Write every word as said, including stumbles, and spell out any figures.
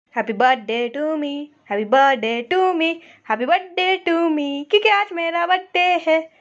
Happy birthday to me, happy birthday to me, happy birthday to me, क्योंकि आज मेरा birthday है।